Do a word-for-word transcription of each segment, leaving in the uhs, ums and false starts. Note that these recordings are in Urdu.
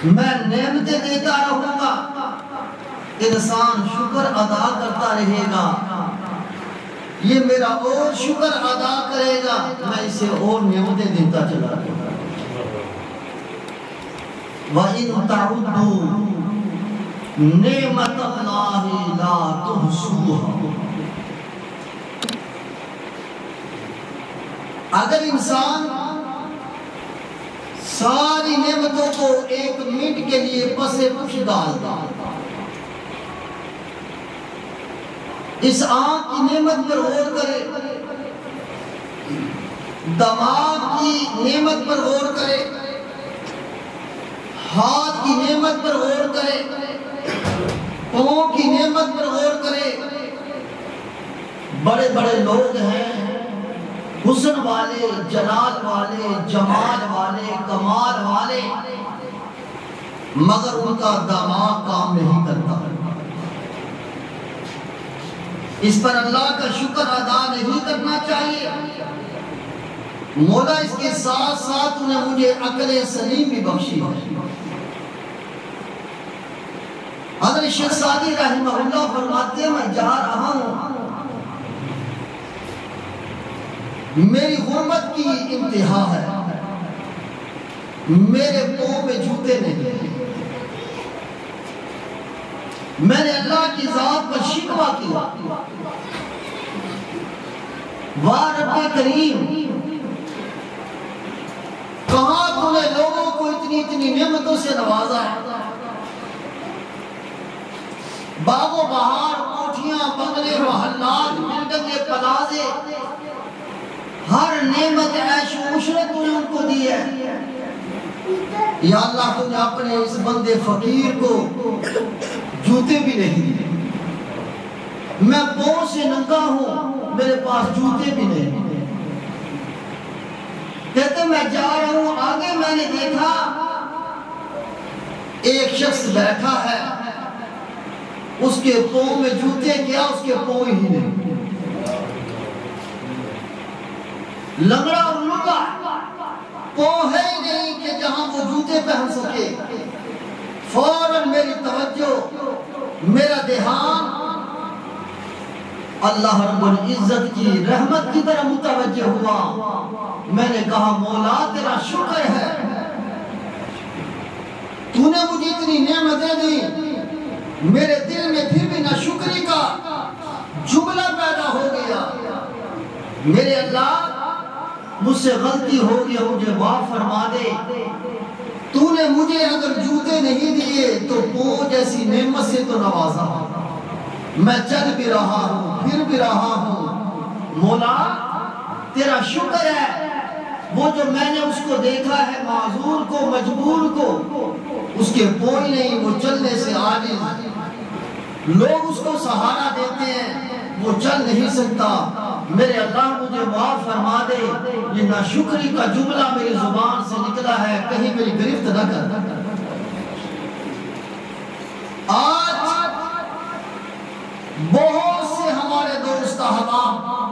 میں نعمتیں دیتا رہوں گا، انسان شکر ادا کرتا رہے گا، یہ میرا اور شکر ادا کرے گا، میں اسے اور نعمتیں دیتا چلا رہوں گا۔ وَإِن تَعُدُّوا نِعْمَتَ اللَّهِ لَا تُحْصُوهَا۔ اگر انسان ساری نعمتوں کو ایک منٹ کے لیے پسے پش ڈال دا، اس آنکھ کی نعمت پر غور کرے، دماغ کی نعمت پر غور کرے، ہاتھ کی نعمت پر غور کرے، پاؤں کی نعمت پر غور کرے۔ بڑے بڑے لوگ ہیں، حسن والے، جلال والے، جمال والے، کمال والے، مگر ان کا دماغ کام نہیں کرتا۔ اس پر اللہ کا شکر ادا نہیں کرنا چاہیے۔ مولا اس کے ساتھ ساتھ انہیں مجھے عقل سلیم بھی بخشی ہے۔ حضرت شیخ سعدی رحمہ اللہ فرماتے ہیں میں جا رہا ہوں، میری غربت کی انتہا ہے، میرے پاؤں پہ جوتے نہیں، میں نے اللہ کی ذات پر شکوہ کیا، واہ رب کریم کہاں تو نے لوگوں کو اتنی اتنی نعمتوں سے نوازا ہے، باغ و بہار، کوٹھیاں، بنگلے، محلات، بلڈنگیں، پلازے، ہر نعمت عیش و عشرت تو نے ان کو دی ہے۔ یا اللہ تو نے اپنے اس بندے فقیر کو جوتے بھی نہیں دیے، میں پاؤں سے ننگا ہوں، میرے پاس جوتے بھی نہیں۔ کہتے میں جا رہا ہوں، آگے میں نے دیکھا ایک شخص بیٹھا ہے، اس کے پاؤں میں جوتے کیا، اس کے پاؤں ہی نہیں، لنگڑا اور لنگا، پاؤں ہے ہی نہیں کہ جہاں وہ جوتے پہن سکے۔ فوراً میری توجہ، میرا دھیان اللہ رب العزت کی رحمت کی طرح متوجہ ہوا۔ میں نے کہا مولا تیرا شکر ہے، تو نے مجھے اتنی نعمتیں دی، میرے دل میں پھر بھی ناشکری کا جملہ پیدا ہو گیا۔ میرے اللہ مجھ سے غلطی ہو گئی، مجھے معاف فرما دے، تو نے مجھے اگر جوتے نہیں دیے تو پاؤں جیسی نعمت سے تو نوازا، میں چل بھی رہا ہوں، پھر بھی رہا ہوں، مولا تیرا شکر ہے، وہ جو میں نے اس کو دیکھا ہے معذور کو، مجبور کو، اس کے پاؤں نہیں، وہ چلنے سے عاجز، لوگ اس کو سہارا دیتے ہیں، وہ چل نہیں سکتا۔ میرے اللہ مجھے معاف فرما دے، یہ ناشکری کا جملہ میری زبان سے نکلا ہے، کہیں میری گرفت نہ کر۔ آج بہت سے ہمارے دوست احباب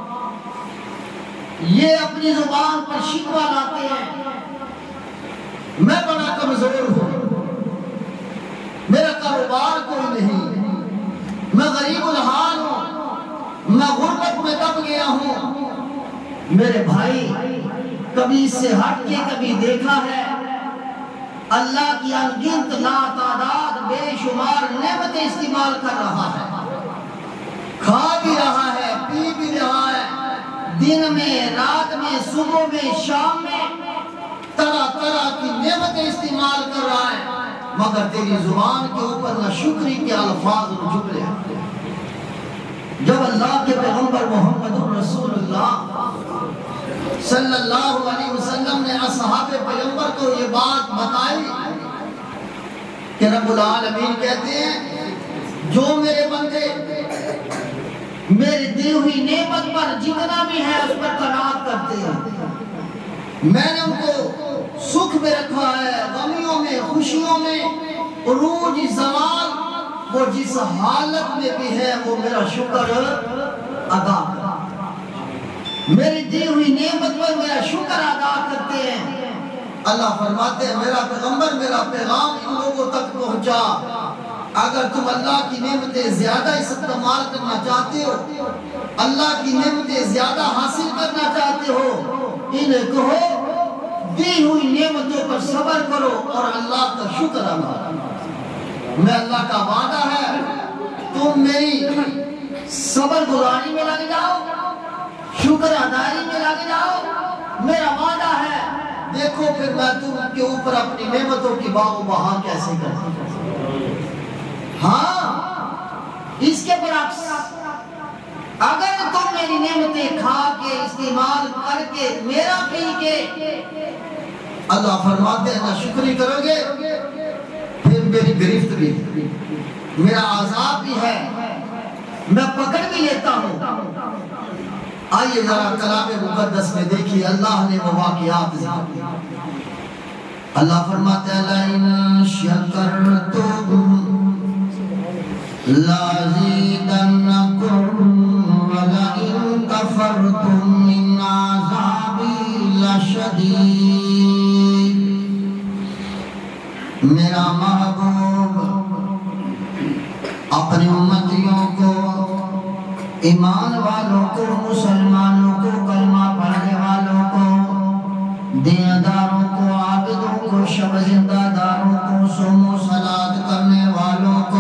یہ اپنی زبان پر شکوہ لاتے ہیں، میں بڑا کمزور ہوں، میرا کاروبار کوئی نہیں، میں غریب الحال ہوں، میں غربت میں دب گیا ہوں۔ میرے بھائی کبھی اس سے ہٹ کے کبھی دیکھا ہے اللہ کی انگنت لا تعداد بے شمار نعمتیں استعمال کر رہا ہے، کھا بھی رہا ہے، پی بھی رہا ہے، دن میں، رات میں، صبح میں، شام میں طرح طرح کی نعمتیں استعمال کر رہا ہے، مگر تیری زبان کے اوپر نہ شکری کے الفاظ اور جملے ہیں۔ جب اللہ کے پیغمبر محمد رسول اللہ صلی اللہ علیہ وسلم نے اصحاب پیغمبر کو یہ بات بتائی کہ رب العالمین کہتے ہیں جو میرے بندے میری دی ہوئی نعمت پر جتنا بھی ہے اس پر قناعت کرتے ہیں، میں نے ان کو سکھ میں رکھا ہے، غمیوں میں، خوشیوں میں، عروج زوال، وہ جس حالت میں بھی ہے وہ میرا شکر ادا کرتے، میری دی ہوئی نعمت پر میرا شکر ادا کرتے ہیں۔ اللہ فرماتے ہیں میرا پیغمبر میرا پیغام ان لوگوں تک پہنچا. اگر تم اللہ کی نعمتیں زیادہ استعمال کرنا چاہتے ہو، اللہ کی نعمتیں زیادہ حاصل کرنا چاہتے ہو، انہیں کہو دی ہوئی نعمتوں پر صبر کرو اور اللہ کا شکر ادا کرو. میں اللہ کا وعدہ ہے تم میری صبر گزاری میں لگ جاؤ، شکر ادائی میں لگ جاؤ، میرا وعدہ ہے. دیکھو پھر میں تم کے اوپر اپنی نعمتوں کی باغ و بہار کیسے کرتا ہوں. ہاں اس کے برعکس اگر تم میری نعمتیں کھا کے استعمال کر کے میرا پی کے اللہ فرماتے ہیں نہ شکری کرو گے، پھر میری گرفت بھی، میرا عذاب بھی ہے، میں پکڑ بھی لیتا ہوں. آئیے ذرا کلام مقدس میں دیکھیے اللہ نے وہ واقعات ذکر کیا. اللہ فرماتے ہیں لَإِن شَكَرْتُمْ لَأَزِيدَنَّكُمْ وَلَئِن كَفَرْتُمْ إِنَّ عَذَابِي لَشَدِيدٌ. میرا محبوب اپنی امتیوں کو، ایمان والوں کو، مسلمانوں کو، کلمہ پڑھنے والوں کو، دینداروں کو، عابدوں کو، شب زندہ داروں کو، صوم و صلاۃ کرنے والوں کو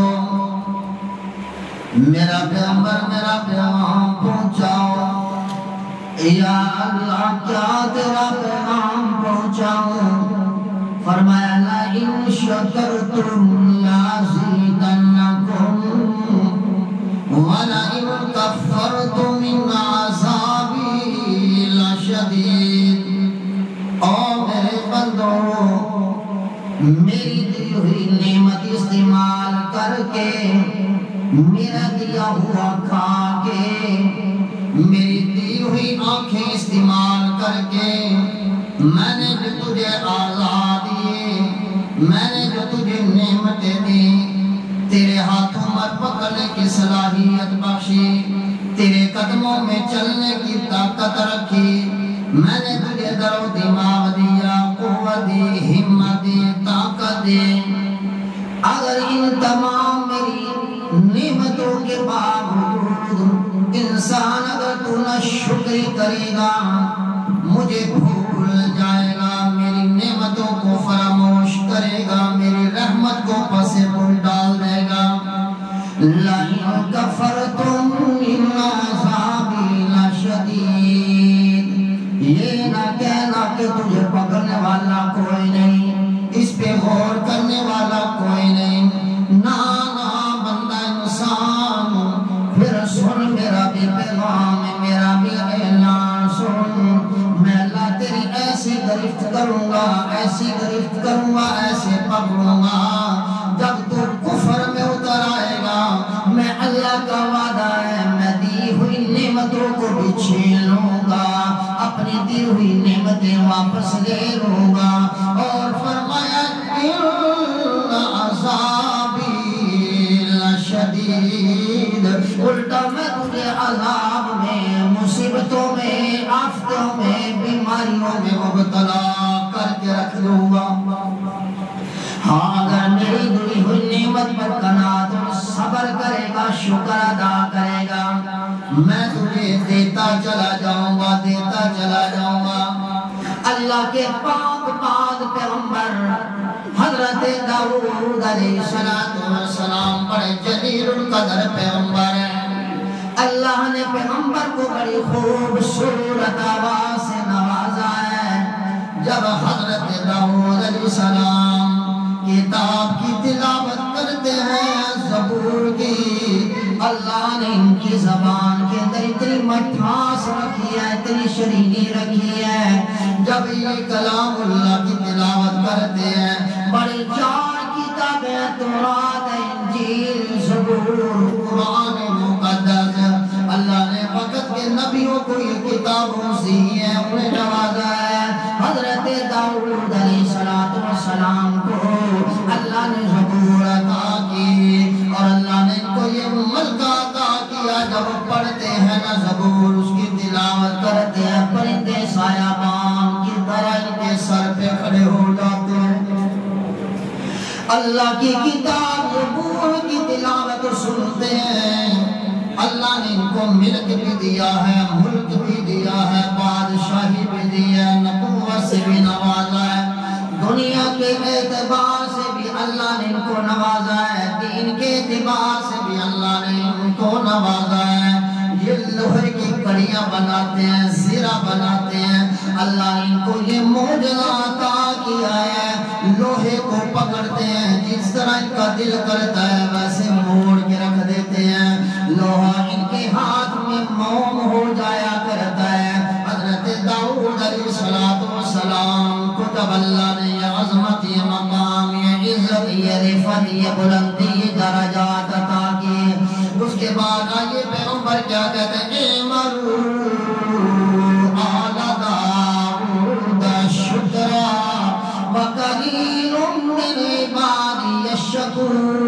میرا پیغمبر میرا پیغام پہنچاؤ. یا اللہ کیا تیرا پیغام پہنچاؤں؟ فرمایا لَئِن شَكَرْتُمْ لَأَزِيدَنَّكُمْ وَلَئِن كَفَرْتُمْ إِنَّ عَذَابِي لَشَدِيدٌ. او میرے بندوں، میری دی ہوئی نعمت استعمال کر کے، میرا دیا ہوا کھا کے، میری دی ہوئی آنکھیں استعمال کر کے، میں نے جو تجھے آزاد دیے، میں نے جو تجھے نعمتیں دی، تیرے ہاتھوں میں پکڑنے کی صلاحیت بخشی، تیرے قدموں میں چلنے کی طاقت رکھی، میں نے تجھے در و دماغ دیا، قوت دی، ہمت دی، طاقت دی. اگر ان تمام میری نعمتوں کے باوجود انسان اگر تو نہ شکر کرے گا، مجھے بھول جائے گا، میری نعمتوں کو فراموش کرے گا، میری رحمت کو پس پل ڈال دے گا. لَئِن كَفَرْتُمْ إِنَّ عَذَابِي لَشَدِيدٌ. یہ نہ کہنا کہ تجھے پکڑنے والا کوئی نہیں، اس پہ غور کرنے والا کوئی نہیں. نا نا بندہ انسان، پھر سن میرا بھی پیغام، میرا بھی اعلان سن. میں اللہ تیری ایسی گرفت کروں گا، ایسی گرفت کروں گا، ایسے پکڑوں گا، جب تو کفر میں اتر آئے گا، میں اللہ کا وعدہ ہے میں دی ہوئی نعمتوں کو بھی چھین لوں گا، اپنی دی ہوئی نعمتیں واپس لے لوں گا. اور فرمایا ان عذابی لشدید، الٹا میں تجھے عذاب میں، مصیبتوں میں، آفتوں میں، بیماریوں میں مبتلا کر کے رکھ دوں گا. ہاں اگر میری دی ہوئی نعمت پر قناعت اور صبر کرے گا، شکر ادا کرے گا، میں تجھے دیتا چلا جاؤں گا، دیتا چلا جاؤں گا. اللہ کے پاک پاک پیغمبر حضرت داؤد علیہ السلام بڑے جلیل القدر پیغمبر ہیں. اللہ نے پیغمبر کو بڑی خوبصورت آواز سے نوازا ہے. جب حضرت داؤد علیہ السلام کتاب کی تلاوت کرتے ہیں زبور کی، اللہ نے ان کی زبان کے اندر اتنی مٹھاس رکھی ہے، اتنی شرینی رکھی ہے. جب یہ کلام اللہ کی تلاوت کرتے ہیں، بڑی چار کتابیں تورات، انجیل، زبور، قرآن مقدس، اللہ نے وقت کے نبیوں کو یہ کتابوں سے ہے انہیں نوازا ہے. حضرت داؤد علیہ السلام کو اللہ نے زبور عطا کی، اور اللہ نے ان کو یہ ملکہ عطا کیا. جب پڑھتے ہیں نا زبور، اس کی تلاوت کرتے ہیں، پرندے سایہ بان کی طرح ان کے سر پہ کھڑے ہو اللہ کی کتاب زبور کی تلاوت سنتے ہیں، اللہ نے ان کو ملک بھی دیا ہے، ملک بھی دیا ہے، بادشاہی بھی دی ہے، نبوت سے بھی نوازا ہے، دنیا کے اعتبار سے بھی اللہ نے ان کو نوازا ہے، دین کے اعتبار سے بھی اللہ نے ان کو نوازا ہے۔ یہ لوہے کی کڑیاں بناتے ہیں، زیرہ بناتے ہیں، اللہ نے ان کو یہ معجزہ عطا کیا ہے، لوہے کو پکڑتے ہیں، جس طرح ان کا دل کرتا ہے ویسے موڑ کے رکھ دیتے ہیں، لوہا ان کے ہاتھ میں موم ہو جایا کرتا ہے۔ حضرت داؤد علیہ السلام کو جب اللہ نے یہ عظمت، یہ مقام، یہ عزت، یہ رفعت، یہ بلندی، یہ درجات عطا کیے، اس کے بعد آئیے پیغمبر کیا کہتے ہیں، اعملوا آل داؤد شکرا وقلیل من عبادی الشکور۔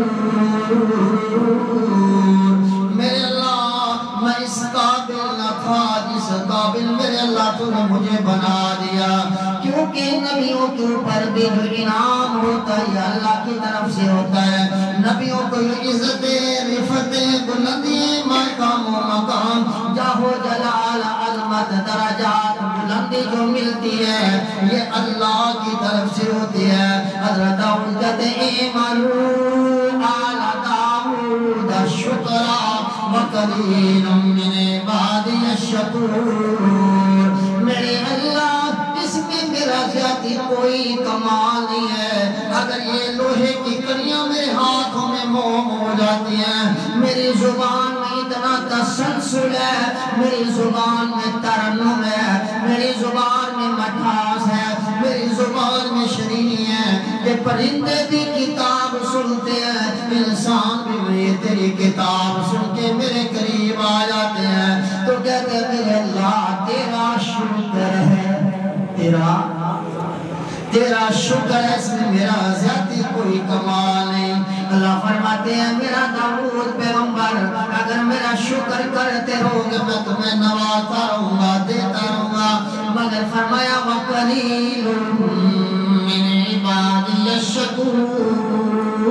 میرے اللہ میں اس قابل نہ تھا جس قابل میرے اللہ تو نے مجھے بنا دیا، کیونکہ نبیوں کے اوپر بھی جو انعام ہوتا ہے اللہ کی طرف سے ہوتا ہے، نبیوں کو عزت، رفعت، بلندی، مقام و مقام، جاہ و جلال، عظمت، درجات، بلندی جو ملتی ہے یہ اللہ کی طرف سے ہوتی ہے۔ حضرت داؤد کہتے ہیں اعملوا آل داؤد شکرا وقلیل من عبادی الشکور۔ میرے اللہ اس میں میرا زیادہ کوئی کمال نہیں ہے، اگر یہ لوہے کی کڑیاں میرے ہاتھوں میں موم ہو جاتی ہیں، میری زبان میں اتنا تسلسل ہے، میری زبان میں ترنم ہے، میری زبان میں مٹھاس ہے، میری زبان میں شیرینی ہے کہ پرندے بھی کتاب سنتے ہیں، انسان بھی میری تیری کتاب سن کے میرے قریب آ جاتے ہیں، تو کہتے ہیں میرے اللہ تیرا شکر ہے، تیرا تیرا شکر ہے، اس میں میرا زیادہ کوئی کمال نہیں۔ اللہ فرماتے ہیں میرا داؤد پیغمبر اگر میرا شکر کرتے رہو گے میں تمہیں نوازتا رہوں گا، دیتا رہوں گا، مگر فرمایا وَقَلِيلٌ مِّنْ عِبَادِيَ الشَّكُورُ،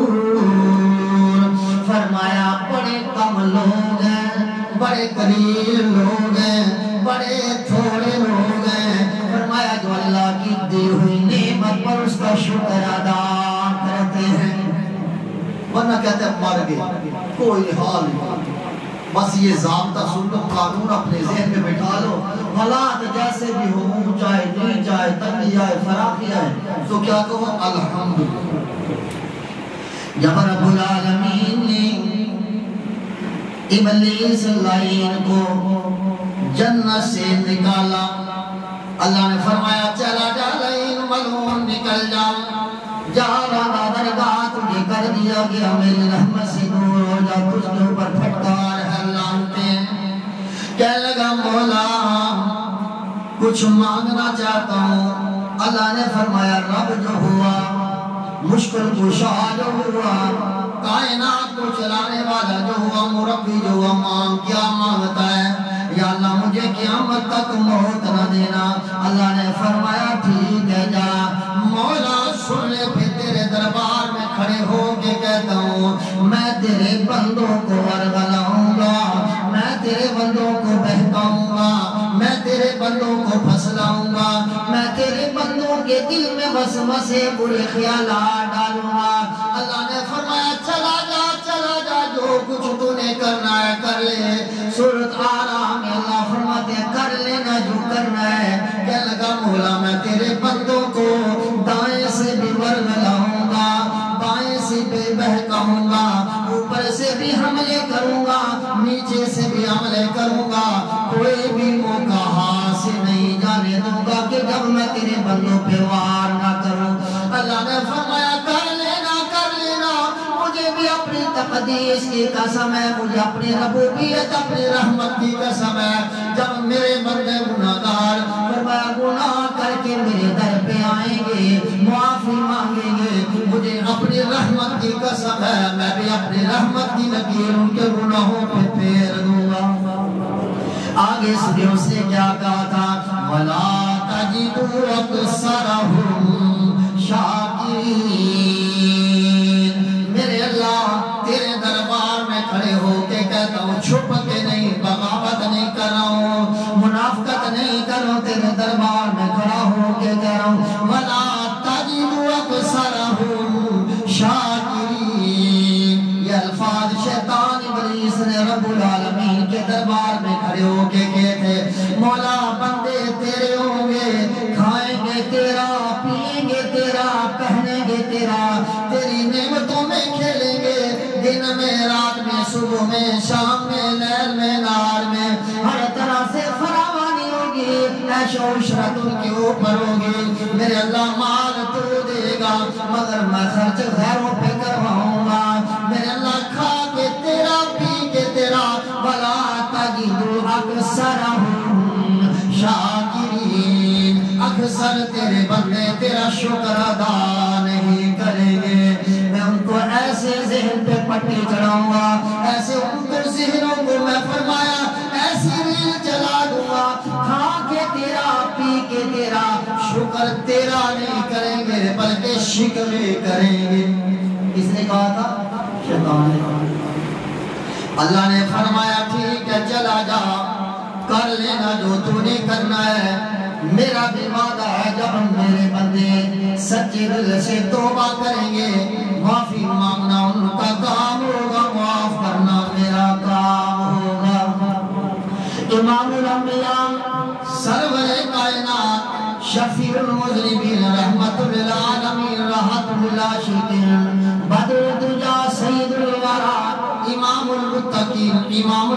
فرمایا بڑے کم لوگ ہیں، بڑے قلیل لوگ ہیں، بڑے تھوڑے لوگ ہیں، فرمایا جو اللہ کی دی ہوئی نعمت پر اس کا شکر ادا کرتے ہیں، ورنہ کہتے ہیں مر گئے کوئی حال نہیں، بس یہ ضابطہ سن لو، قانون اپنے ذہن میں بٹھا لو، حالات جیسے بھی ہو، چاہے نیچ آئے، تنگی آئے، فراخی آئے، تو کیا کہو الحمدللہ۔ جب رب العالمین نے ابلیس لعین کو جنت سے نکالا، اللہ نے فرمایا چلا جا لعین ملعون نکل جا، جہاں درگاہ تجھے کر دیا گیا، میری رحمت سے دور ہو جا، تجھ کے اوپر پھٹکار ہے لعنتیں۔ کہنے لگا مولا کچھ مانگنا چاہتا ہوں، اللہ نے فرمایا رب جو ہوا، مشکل کشا جو ہوا، کائنات کو چلانے والا جو ہوا، مربی جو ہوا، مانگ کیا مانگتا ہے؟ یا اللہ مجھے قیامت تک موت نہ دینا۔ اللہ نے فرمایا ٹھیک ہے جا، مولا سن لے پھر تیرے دربار میں کھڑے ہو کے کہتا ہوں میں تیرے بندوں کو ورغلاؤں گا، میں تیرے بندوں کو بہکاؤں گا، میں تیرے بندوں کو پھسلاؤں گا، میں تیرے بندوں کے دل میں وسوسے برے خیالات ڈالوں گا۔ اللہ نے فرمایا چلا جا چلا جا، جو کچھ تو نے کرنا ہے کر لے۔ سورۃ آرام میں اللہ فرماتے ہیں کر لینا جو کرنا ہے۔ کہنے لگا مولا میں تیرے بندوں کو دائیں سے بھی ورغلاؤں گا، بائیں سے بھی بہکاؤں گا، اوپر سے بھی حملے کروں گا، نیچے سے بھی حملے کروں گا، کوئی بھی موقع ہاتھ سے نہیں جانے دوں گا کہ جب میں تیرے بندوں پہ وار نہ کروں۔ اللہ نے فرمایا کر لینا کر لینا، مجھے بھی اپنی تقدیس کی قسم ہے، مجھے اپنی ربوبیت اپنی رحمت کی قسم ہے، جب میرے بندے گناہگار فرمایا گناہ کر کے میرے در پہ آئیں گے، معافی مانگیں گے، مجھے اپنی رحمت کی قسم ہے میں بھی اپنی رحمت کی لکیر ان کے گناہوں پہ پھیر دوں گا۔ آگے سنے اس نے کیا کہا تھا وَلَا تَجِدُوا أَكْثَرَهُمْ شَاكِرِينَ، کھڑے ہو کے کہتے مولا بندے تیرے ہوں گے، کھائیں گے تیرا، پئیں گے تیرا، پہنیں گے تیرا، تیری نعمتوں میں کھیلیں گے، دن میں رات میں صبح میں شام میں لیل میں نہار میں ہر طرح سے فراوانی ہوگی، عیش و عشرت ان کے اوپر ہوگی۔ میرے اللہ مال تو دے گا مگر میں خرچ غیروں پہ کرواؤں گا، میرے اللہ کھا کے تیرا پی کے تیرا، وَلَا تَجِدُ أَكْثَرَهُمْ شَاكِرِينَ، اکثر تیرے بندے تیرا شکر ادا نہیں کریں گے۔ میں ان کو ایسے ذہن پہ پٹی چڑھاؤں گا، ایسے ان کو ذہنوں کو میں فرمایا ایسی ریل چلا دوں گا، کھا کے تیرا پی کے تیرا، شکر تیرا نہیں کریں گے بلکہ شکوے کریں گے۔ کس نے کہا تھا؟ شیطان نے کہا۔ اللہ نے فرمایا ٹھیک ہے چلا جا، کر لینا جو تو نے کرنا ہے، میرا بھی وعدہ ہے جب میرے بندے سچے دل سے توبہ کریں گے، معافی مانگنا ان کا کام ہوگا، معاف کرنا میرا کام ہوگا۔ امام الانبیاء سرور کائنات شفیع المذنبین رحمت للعالمین راحت للعاشقین بدر الدجا سید الورا امام المتقین امام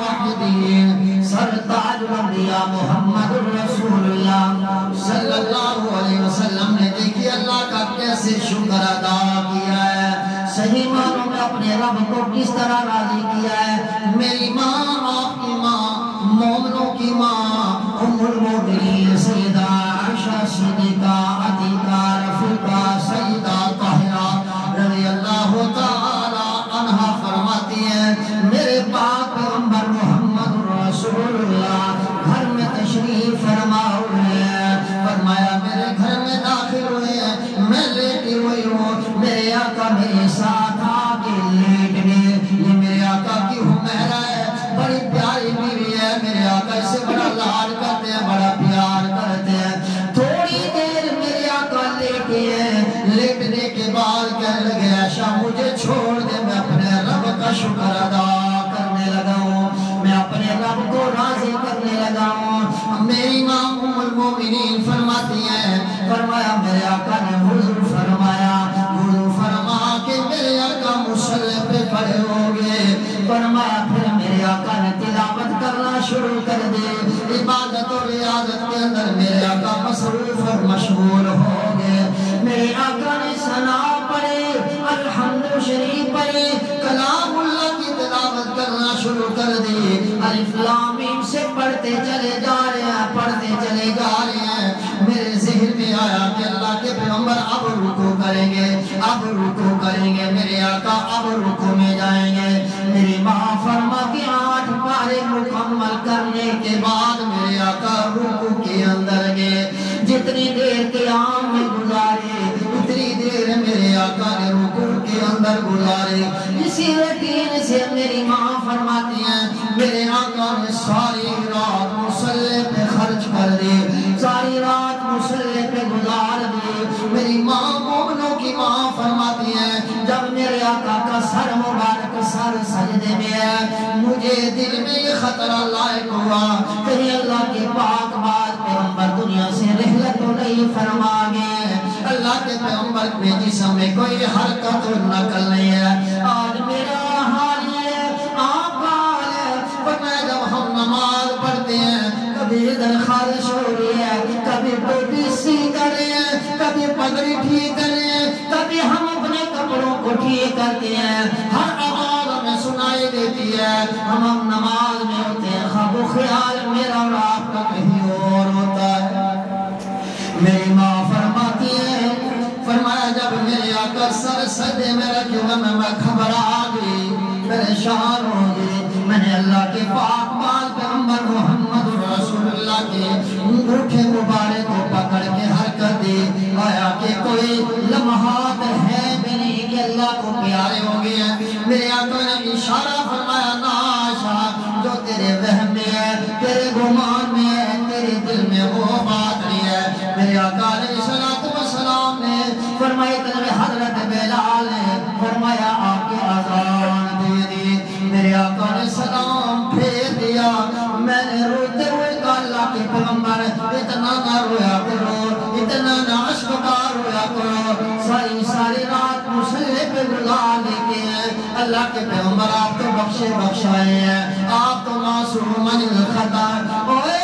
الموحدین سرتاج الانبیاء محمد رسول اللہ صلی اللہ علیہ وسلم نے دیکھی اللہ کا کیسے شکر ادا کیا ہے، صحیح معنوں میں اپنے رب کو کس طرح راضی کیا ہے۔ میری ماں آپ کی ماں مومنوں کی ماں ام المؤمنین سیدہ عائشہ صدیقہ عتیقہ رفیقہ سیدہ طاہرہ رضی اللہ تعالی عنہا فرماتی ہیں میرے پاک پیغمبر محمد رسول اللہ گھر میں تشریف فرما ہوئے ہیں، فرمایا میرے گھر میں داخل ہوئے ہیں، میں لیٹی ہوئی ہوں، میرے آقا میرے ساتھ آگے لیٹ گئے، یہ میرے آقا کی حمیرہ ہے، بڑی پیاری بیوی ہے، میرے آقا اسے بڑا لاڈ کرتے ہیں، بڑا پیار کرتے ہیں۔ تھوڑی دیر میرے آقا لیٹے ہیں، لیٹنے کے بعد کہنے لگے عائشہ مجھے چھوڑ دے، میں اپنے رب کا شکر ادا کرنے لگا ہوں، میں اپنے رب کو راضی کرنے لگا ہوں۔ میری ماں ام المومنین فرماتی ہیں، فرمایا میرے آقا نے وضو فرمایا، وضو فرما کے میرے آقا مصلی پہ کھڑے ہو گئے، فرمایا پھر میرے آقا نے تلاوت کرنا شروع کر دے، عبادت و ریاضت کے اندر میرے آقا مصروف اور مشغول ہو گئے، میرے آقا نے ثنا پڑھے، الحمد شریف پڑھے، کلام اللہ کی تلاوت کرنا شروع کر دی، الف لام میم سے پڑھتے چلے جا رہے ہیں، پڑھتے چلے جا رہے ہیں، میرے ذہن میں آیا کہ اللہ کے پیغمبر اب رکوع کریں گے، اب رکوع کریں گے، میرے آقا اب رکوع میں جائیں گے، میری ماں فرماتی آٹھ پارے مکمل کرنے کے بعد میرے آقا رکوع کے اندر گئے، جتنی دیر قیام میں گزارے اتنی دیر میرے آقا نے رکوع کے اندر گزارے، اسی یقین سے میری ماں فرماتی ہیں میرے آقا نے ساری رات مصلی پہ خرچ کر دی، ساری رات مصلی پہ گزار دی، میری ماں مومنوں کی ماں فرماتی ہیں جب میرے آقا کا سر مبارک سر سجدے میں ہے مجھے دل میں یہ خطرہ لائق ہوا کہیں اللہ کے پاک بات پیغمبر دنیا سے رحلت تو نہیں فرما گئے، اللہ کے پیغمبر کے جسم میں کوئی حرکت و نقل نہیں ہے، آج میرا حال یہ ہے آپ کا حال ہے، فرمایا جب ہم نماز پڑھتے ہیں کبھی ادھر خارش ہو رہی ہے، کبھی ٹوپی سی کر رہے ہیں، کبھی پگڑی ٹھیک کر رہے ہیں، کبھی ہم اپنے کپڑوں کو ٹھیک کرتے ہیں، ہر آواز ہمیں سنائی دیتی ہے، ہم ہم نماز میں ہوتے ہیں، خواب و خیال میرا اور آپ کا کہیں اور ہوتا ہے۔ میری ماں فرماتی ہے فرمایا جب میرے آقا سر سجدے میں رکھے ہوئے میں میں گھبرا گئی، پریشان ہو گئی، میں نے اللہ کے پاک بات پیغمبر محمد رسول اللہ کے انگوٹھے مبارک کو پکڑ کے حرکت دی، آیا کہ کوئی لمحات ہے بھی نہیں کہ اللہ کو پیارے ہو گئے ہیں، میرے آقا نے اشارہ فرمایا نا عائشہ جو تیرے وہم میں ہے، تیرے گمان میں ہے، تیرے دل میں وہ بات نہیں ہے، میرے آقا علیہ السلام نے فرمایا تنوی حضرت بلال نے فرمایا آپ کے آزان دے دی، میرے آقا نے سلام پھیر دیا، میں خدا لیتے ہیں اللہ کے پیغمبر آپ تو بخشے بخشائے ہیں آپ تو معصوم عن الخطا اوے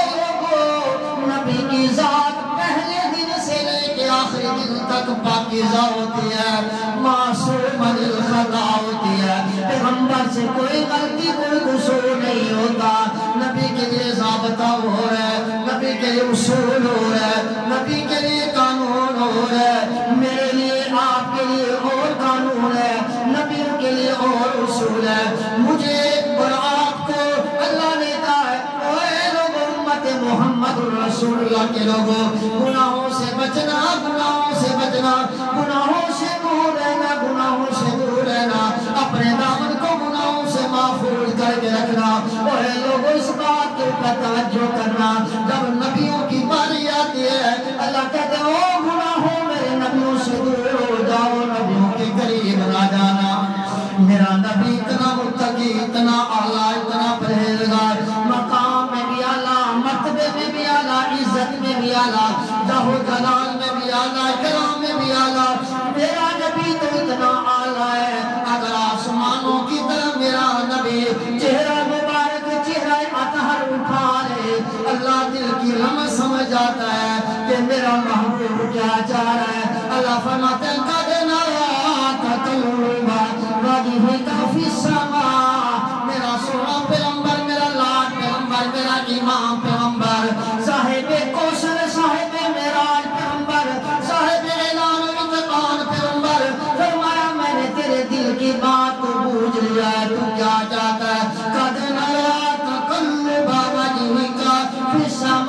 لوگو نبی کی ذات پہلے دن سے لے کے آخری دن تک پاکیزہ ہوتی ہے معصوم عن الخطا ہوتی ہے پیغمبر سے کوئی غلطی کوئی قصور نہیں ہوتا نبی کے لیے ضابطہ ہو رہا ہے نبی کے لیے اصول ہو رہا ہے نبی کے لیے قانون ہو رہا ہے میرے لیے آپ کے لیے اور قانون ہے نبیوں کے لیے اور اصول ہے مجھے اور آپ کو اللہ نے کہا ہے اے لوگ امت محمد رسول اللہ کے لوگوں گناہوں سے بچنا گناہوں سے بچنا گناہوں سے دور رہنا گناہوں سے دور رہنا اپنے دامن کو گناہوں سے محفوظ کر کے رکھنا اے لوگ اس بات کے اوپر توجہ کرنا جب نبیوں کی باری آتی ہے اللہ کہتے ہیں او گناہوں میرے نبیوں سے دور ہو جاؤ نبیوں کے قریب نہ جانا میرا نبی اتنا متقی اتنا اعلیٰ اتنا پرہیزگار مقام میں بھی اعلیٰ مرتبے میں بھی اعلیٰ عزت میں بھی اعلیٰ جاہ و جلال میں بھی اعلیٰ کرام میں بھی اعلیٰ میرا نبی تو اتنا اعلیٰ ہے اگر آسمانوں کی طرح میرا نبی چہرہ مبارک چہرہ اطہر اٹھا لے اللہ دل کی رمز سمجھ جاتا ہے کہ میرا محبوب کیا چاہ رہا ہے اللہ فرماتے ہیں قَدْ نَرَا تَقَلُّبَ وَجْهِكَ فِي السَّمَاءِ میرا سونا پیغمبر میرا لاڈ پیغمبر میرا امام پیغمبر صاحب کوثر صاحب معراج پیغمبر صاحب اعلان و انتقال پیغمبر فرمایا میں نے تیرے دل کی بات کو بوجھ لیا ہے تو کیا چاہتا ہے قَدْ نَرَا تَقَلُّبَ وَجْهِكَ فِي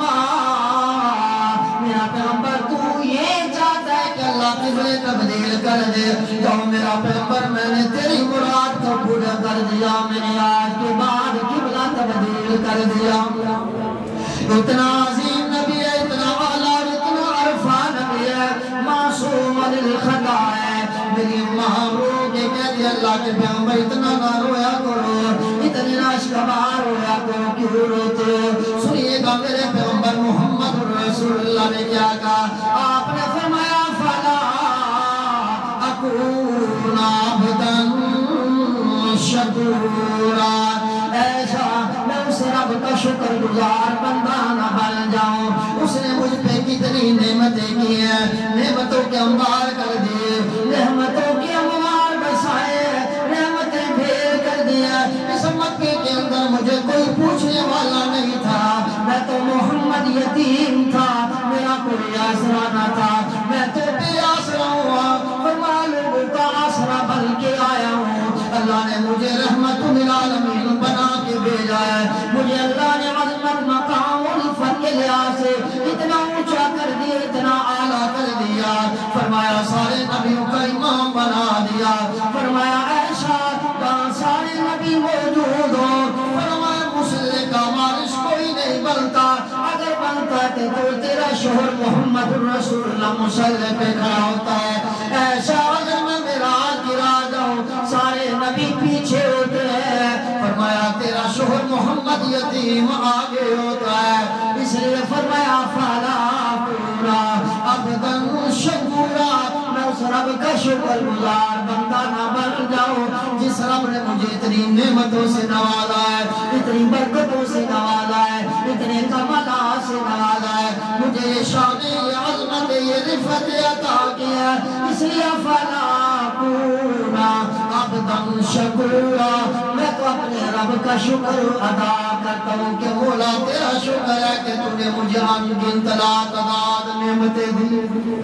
السَّمَاءِ میرا پیغمبر تو یہ چاہتا ہے کہ اللہ قبلے تبدیل کر دے تو میرا پیغمبر میں نے تیری مراد کو پورا کر دیا میں نے آج کے بعد قبلہ تبدیل کر دیا اتنا عظیم نبی ہے اتنا اعلیٰ اتنا عرفہ نبی ہے معصوم عن الخطا ہے میری ماں رو کے کہتی اللہ کے پیغمبر اتنا نہ رویا کرو اتنی ناشکبار رویا کرو کیوں روتے ہو سنیے گا میرے پیغمبر محمد رسول اللہ نے کیا کہا آپ نے فرمایا فلا اکون عبدا شکورا ایسا میں اس رب کا شکر گزار بندہ نہ بن جاؤں اس نے مجھ پہ کتنی نعمتیں کی ہیں نعمتوں کے انبار کر دیے نعمتوں کے انبار بسائے نعمتیں بھیر کر دیا اس مکے کے اندر مجھے کوئی پوچھنے والا نہیں تھا میں تو محمد یتیم تھا میرا کوئی آسرا نہ تھا میں تو بے آسرا ہوا فرمایا لوگوں کا آسرا بن کے آیا ہوں اللہ نے مجھے رحمت للعالمین بنا کے بھیجا ہے مجھے اللہ نے عظمت مقام الفت کے لحاظ سے اتنا اونچا کر دیا اتنا اعلیٰ کر دیا فرمایا سارے نبیوں کا امام بنا دیا فرمایا ایسا کہاں سارے نبی موجود ہو فرمایا مسلح کا وارث کوئی نہیں بنتا اگر بنتا ہے تو تیرا شوہر محمد رسول اللہ مسلح پہ کھڑا ہوتا ہے ایسا اگر میں میرا گرا جاؤں سارے نبی پیچھے ہوتے ہیں فرمایا تیرا شوہر محمد یتیم آگے ہوتا ہے اس لیے فرمایا فلا پورا عبدا شکورا میں اس رب کا شکر گزار بندہ نہ بن جاؤں جس رب نے مجھے اتنی نعمتوں سے نوازا ہے اتنی برکتوں سے نوازا ہے اتنے کمالات سے نوازا ہے مجھے یہ شان یہ عظمت یہ رفت عطا کیا اس لیے فلا پورا عبدا شکورا میں تو اپنے رب کا شکر ادا کرتا ہوں کہ مولا تیرا شکر ہے کہ تو نے مجھے انگن تلا تعداد نعمتیں دی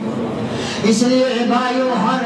اس لیے بھائیو ہر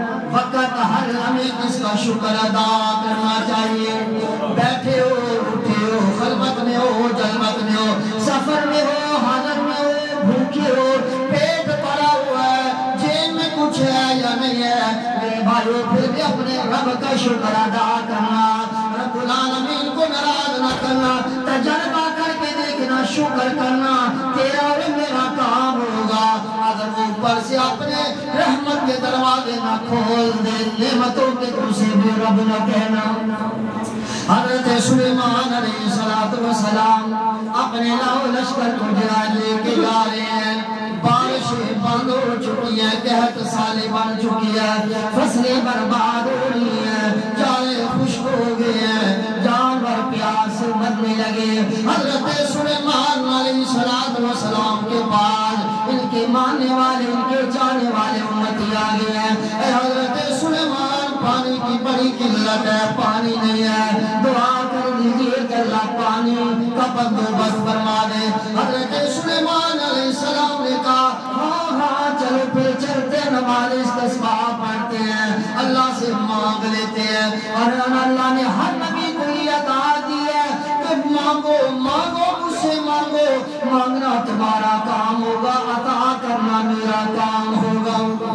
وقت ہر ہمیں اس کا شکر ادا کرنا چاہیے بیٹھے ہو اٹھے ہو خلوت میں ہو جلوت میں ہو سفر میں ہو حاضر میں ہو بھوکے ہو پیٹ پڑا ہوا ہے جیب میں کچھ ہے یا نہیں ہے میرے بھائیو پھر بھی اپنے رب کا شکر ادا کرنا رب العالمین کو ناراض نہ کرنا تجربہ کر کے دیکھنا شکر کرنا تیرا اور میرا کام ہوگا اگر وہ اوپر سے اپنے رحمت کے دروازے نہ کھول دے نعمتوں کے تو سے بھی رب نہ کہنا حضرت سلیمان علیہ السلام اپنے لاؤ لشکر کو جہاد لے کے جا رہے ہیں بارشیں بند ہو چکی ہیں قحط سالے بن چکی ہے فصلیں برباد ہو پانی کی بڑی قلت ہے، پانی نہیں ہے، دعا کر دیجئے کہ اللہ پانی کا بندوبست فرما دے۔ حضرت سلیمان علیہ السلام نے کہا ہاں ہاں چلو پھر چلتے نماز استسقاء پڑھتے ہیں، اللہ سے مانگ لیتے ہیں۔ اور اللہ نے ہر نبی کو یہ عطا دی ہے کہ مانگو مانگو مجھ سے مانگو، مانگنا تمہارا کام ہوگا، عطا کرنا میرا کام ہوگا۔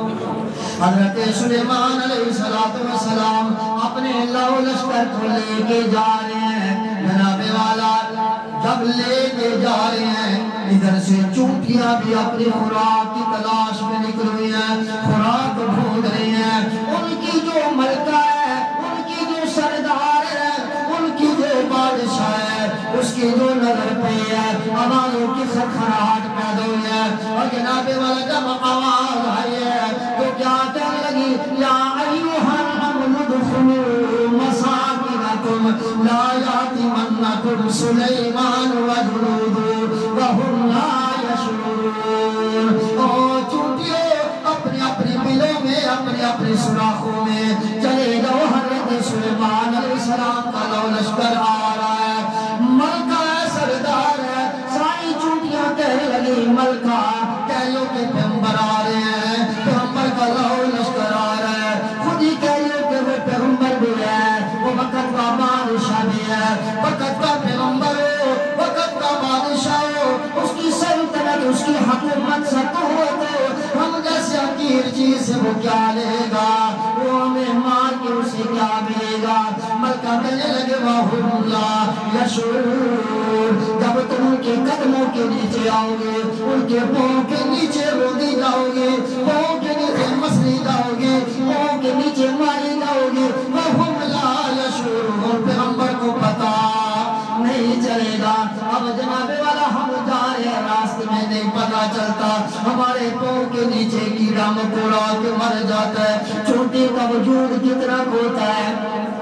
حضرت سلیمان علیہ السلام اپنے لو لشکر کو لے کے جا رہے ہیں، جناب والا جب لے کے جا رہے ہیں ادھر سے چونٹیاں بھی اپنی خوراک کی تلاش میں نکل رہی ہیں، خوراک ڈھونڈ رہی ہیں۔ ان کی جو ملکہ ہے، ان کی جو سردار ہے، ان کی جو بادشاہ ہے، اس کی جو نظر پہ ہے، آوازوں کی خرخراہٹ پیدا ہوئی ہے۔ اور جناب والا جب آواز آئی ہے تو کیا کہنے لگی یا ایوہا النمل ادخلوا مساکنکم لا یأتمنکم سلیمان وجنودہ وہم لا یشعرون۔ او چونٹیوں اپنی اپنی بلوں میں، اپنی اپنی سوراخوں میں چلے جاؤ، حضرت سلیمان علیہ السلام کا لو لشکر آ رہا ہے، ملکہ ہے، سردار ہے۔ ساری چونٹیاں کہنے لگی ملکہ کہلو کہ پیغمبر آ رہے ہیں، پیغمبر کا لو لشکر آ رہا ہے، خود ہی کہلو کہ وہ پیغمبر بھی ہے، وہ وقت کا بادشاہ بھی ہے، وقت کا پیغمبر ہو، وقت کا بادشاہ ہو، اس کی سلطنت، اس کی حکومت سطوت ہو، ہم جیسے حقیر چیز سے وہ کیا لے گا، وہ ہمیں مار کے اسے کیا ملے گا۔ ملکہ کہنے لگے وَهُمْ لَا يَشْعُرُونَ۔ جب تم ان کے قدموں کے نیچے آؤ گے، ان کے پاؤں کے نیچے روندی جاؤ گے، پاؤں کے نیچے مسلی جاؤ گے، پاؤں کے نیچے ماری جاؤ گے، وَهُمْ لَا يَشْعُرُونَ۔ پیغمبر کو پتا نہیں چلے گا۔ اب جناب والا ہم جا رہے ہیں، راستے میں نہیں پتا چلتا، ہمارے پاؤں کے نیچے کیڑا مکوڑا کے مر جاتا ہے، چونٹی کا وجود کتنا ہوتا ہے۔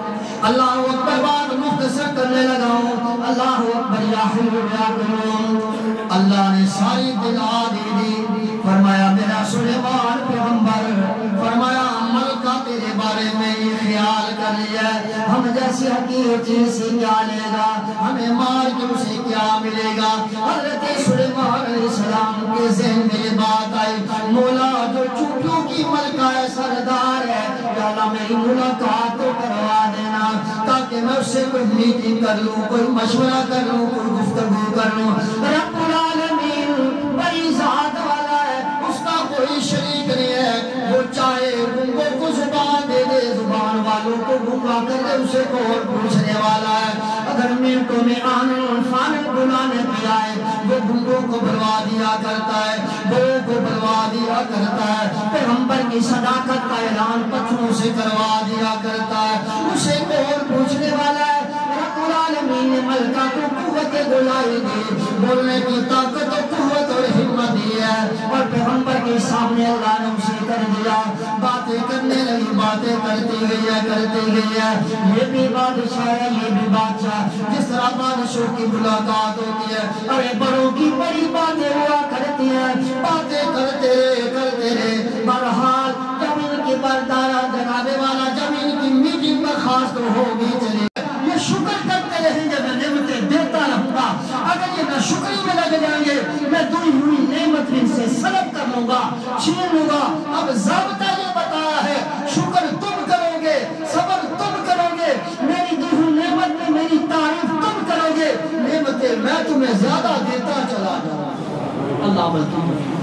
اللہ اکبر بات مختصر کرنے لگا ہوں، اللہ اکبر یا حلو یا قیوم۔ اللہ نے ساری دلا دی دی، فرمایا میرا سلیمان پیغمبر، فرمایا ملکہ تیرے بارے میں یہ خیال کر لیا ہے، ہم جیسی حقیر چیز سے کیا لے گا، ہمیں مار کے اسے کیا ملے گا۔ حضرت سلیمان علیہ السلام کے ذہن میں یہ بات آئی، مولا جو چونٹیوں کی ملکہ ہے، سردار ہے، یا اللہ میری ملاقات تو کروا دینا تاکہ میں اس سے کوئی میٹنگ کر لوں، کوئی مشورہ کر لوں، کوئی گفتگو کر لوں۔ رب العالمین بڑی ذات والا ہے، اس کا کوئی شریک نہیں ہے، وہ چاہے گنگوں کو زبان دے دے، زبان والوں کو گنگا کر دے، اسے کو اور پوچھنے والا ہے۔ اگر منٹوں میں آنن فانن بلانے پہ آئے، وہ گنگوں کو بلوا دیا کرتا ہے، بو کو بلوا دیا کرتا ہے، پیغمبر کی صداقت کا اعلان پتھروں سے کروا دیا کرتا ہے، اسے کو اور پوچھنے والا ہے۔ رب العالمین نے ملکہ کو قوت گلائی دی، بولنے کی طاقت و قوت اور ہمت دی ہے، اور پیغمبر کے سامنے اللہ نے اسے کر دیا، باتیں کرنے لگی، باتیں کرتی گئی ہے، کرتی گئی ہے۔ یہ بھی بادشاہ ہے، یہ بھی بادشاہ، جس طرح بادشاہ کی ملاقات ہوتی ہے، ارے بڑوں کی بڑی باتیں ہوا کرتی ہیں، باتیں کرتے رہے کرتے رہے، بہرحال جب ان کی بردارہ جنابے والا جب ان کی میٹنگ پر خاص تو ہوگی چلے، یہ شکر کرتے رہیں گے، میں نعمتیں دیتا رہوں گا، اگر یہ نہ شکری میں لگ جائیں گے، میں دوئی ہوئی نعمت ان سے سلب کر لوں گا، چھین لوں گا۔ اب ضابطہ یہ بتایا ہے، شکر تم کرو گے، صبر تم کرو گے، میری دی ہوئی نعمت میں میری تعریف تم کرو گے، نعمتیں میں تمہیں زیادہ دیتا چلا جاؤں۔ اللہ بلکہ